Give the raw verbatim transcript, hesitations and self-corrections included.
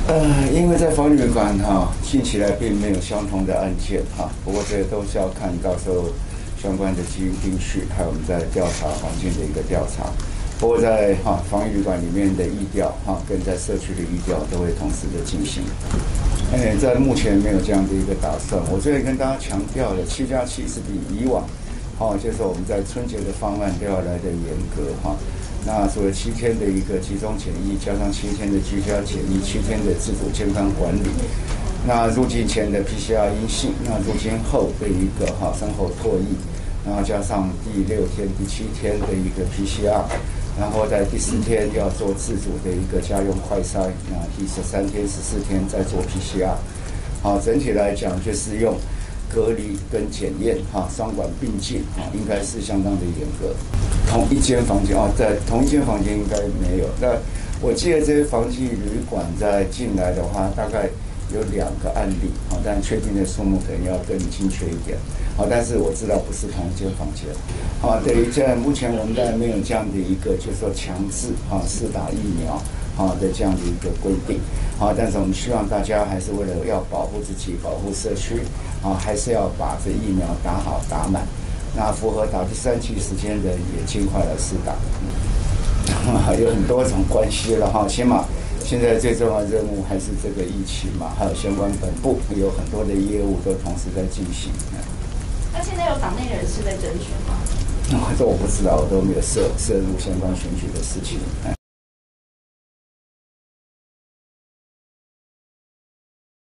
呃，因为在防疫馆哈，听起来并没有相同的案件哈，不过这都是要看到时候相关的基因定序，还有我们在调查环境的一个调查。不过在哈防疫旅馆里面的疫调哈，跟在社区的疫调都会同时的进行。哎，在目前没有这样的一个打算。我这里跟大家强调了，七加七是比以往，哈，就是我们在春节的方案都要来的严格哈。那除了七天的一个集中检疫，加上七天的居家检疫，七天的自主健康管理。那入境前的 P C R 阴性，那入境后的一个哈生喉唾液，然后加上第六天、第七天的一个 P C R。然后在第十天要做自主的一个家用快筛，那第十三天、十四天再做 P C R。好，整体来讲就是用隔离跟检验哈双管并进啊，应该是相当的严格。同一间房间哦，在同一间房间应该没有。那我记得这些防疫旅馆在进来的话，大概有两个案例，好，但确定的数目可能要更精确一点。好，但是我知道不是同一间房间。好，对于在目前我们当然没有这样的一个，就是说强制哈施打疫苗好的这样的一个规定。好，但是我们希望大家还是为了要保护自己、保护社区，啊，还是要把这疫苗打好打满。那符合打第三剂时间的人也尽快来施打。有很多种关系了哈，起码现在最重要的任务还是这个疫情嘛，还有相关本部有很多的业务都同时在进行。 那现在有党内人士在甄选吗？ 这我不知道，我都没有涉涉入相关选举的事情。